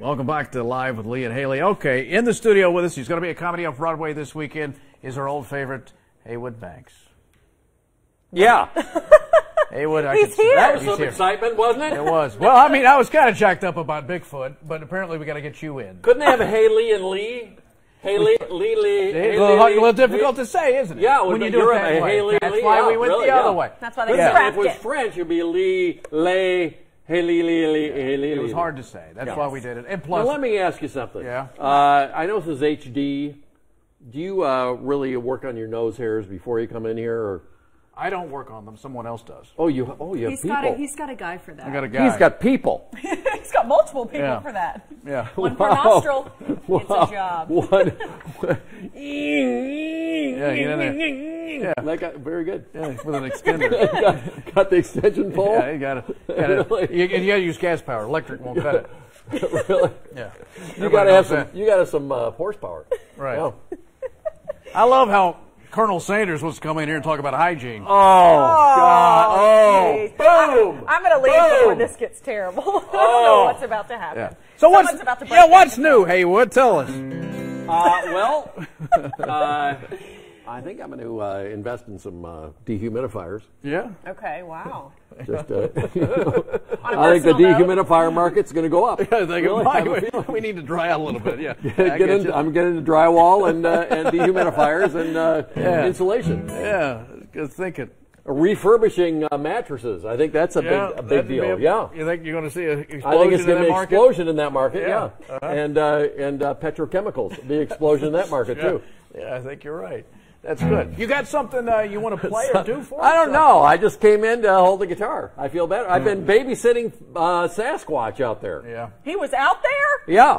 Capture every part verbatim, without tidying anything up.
Welcome back to Live with Lee and Haley. Okay, in the studio with us, he's going to be at Comedy Off-Broadway this weekend, is our old favorite, Haywood Banks. Yeah. Haywood, I He's could, here. That was he's some here. excitement, wasn't it? It was. Well, I mean, I was kind of jacked up about Bigfoot, but apparently we got to get you in. Couldn't they have Haley and Lee? Haley, Lee, Lee, It's Haley, a little, Lee, little difficult Lee. to say, isn't it? Yeah, when well, you do you're it that right, way. Haley, That's Lee, why yeah, we went really, the other yeah. way. That's why they Yeah. scrapped If it was it. French, it'd be Lee, Lay, Haley, Lee, Lee, Haley, It was Lee. hard to say. That's Yeah. why we did it. And Now, plus, let me ask you something. Yeah. Uh, I know this is H D. Do you uh, really work on your nose hairs before you come in here, or? I don't work on them. Someone else does. Oh, you. Oh, you have He's people. got a he's got a guy for that. I got a guy. He's got people. he's got multiple people Yeah. for that. Yeah. One per Wow. nostril. It's Wow. a job. What? Yeah, get in there. Yeah. That got very good. Yeah, with an extender. got, got the extension pole. Yeah, you got it. Really? You, you got to use gas power. Electric won't cut it. Really? Yeah. You Everybody got to have knows some. that. You got to have some uh, horsepower. Right. Yeah. I love how Colonel Sanders wants to come in here and talk about hygiene. Oh, God! Oh, geez. boom! I'm going to leave Boom. before this gets terrible. I don't know Oh. what's about to happen. Yeah. So Someone's what's about to break yeah? down What's the new, phone. Haywood? Tell us. Uh, well, uh, I think I'm going to uh, invest in some uh, dehumidifiers. Yeah. Okay, wow. Just, uh, you know, On a I think the personal note. dehumidifier market's going to go up. I think Really, it I have a might. feeling. We need to dry out a little bit. Yeah. I Get get into, you. I'm getting into drywall and uh, and dehumidifiers and uh, Yeah. insulation. Yeah. Good thinking. Refurbishing uh, mattresses. I think that's a Yeah, big a big that'd deal. be- yeah. You think you're going to see an explosion I think it's in going that to be an market? explosion in that market, yeah. Yeah. Uh-huh. And uh, and uh, petrochemicals, the explosion in that market Yeah. too. Yeah, I think you're right. That's good. You got something uh, you want to play or do for us? I don't know. I just came in to hold the guitar. I feel better. I've been babysitting uh, Sasquatch out there. Yeah. He was out there? Yeah.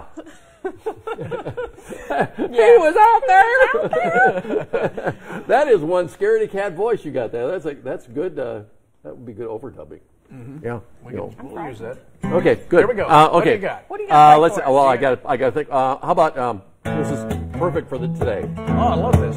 He was out there. That is one scaredy cat voice you got there. That's like that's good. Uh, that would be good overdubbing. Mm-hmm. Yeah. We you can, know. we'll use that. Okay. Good. Here we go. Uh, okay. What do you got? What do you got Uh, to let's. play for Well, us? I got. I got to think. Uh, how about um, this is perfect for the today. Oh, I love this.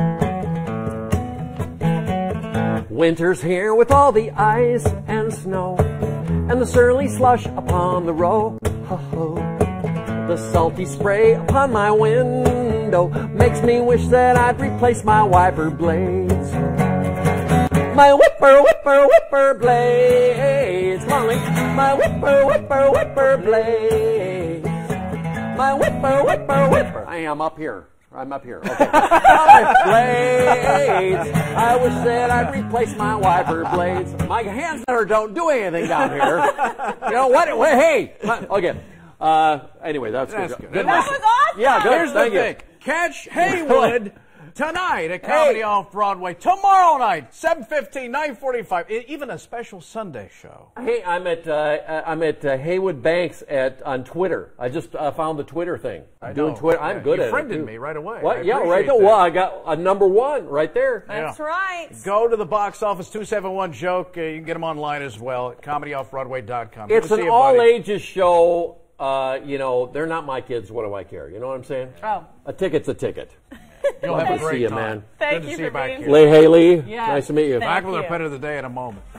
Winter's here with all the ice and snow, and the surly slush upon the road. Ho, ho. The salty spray upon my window makes me wish that I'd replace my wiper blades. My whipper, whipper, whipper blades. Molly, my whipper, whipper, whipper blades. My whipper, whipper, whipper. I am up here. I'm up here. Okay. My blades. I wish that I'd replace my wiper blades. My hands never don't do anything down here. You know what? Wait, hey. My- okay. Uh, anyway, that's, That's good. good. That was awesome. Yeah, good. Here's the Thank you. thing. Catch Haywood tonight at Comedy Hey. Off-Broadway. Tomorrow night, seven fifteen, nine forty-five. E- Even a special Sunday show. Hey, I'm at uh, I'm at uh, Haywood Banks at on Twitter. I just uh, found the Twitter thing. I Doing know. Twitter. I'm Yeah, good you at it. friended too. me right away. What? I Yeah, right appreciate there. that. Well, I got a number one right there. That's Yeah. right. Go to the box office, two seven one joke. Uh, you can get them online as well at comedy off broadway dot com. It's Good to see an you, buddy. all ages show. Uh, you know, they're not my kids. What do I care? You know what I'm saying? Oh. A ticket's a ticket. You'll Love have a to great see you, time. man. Thank Good to you see for you back being here. here. Lay Haley, Yeah. nice to meet you. Thank Back with our you. pet of the day in a moment.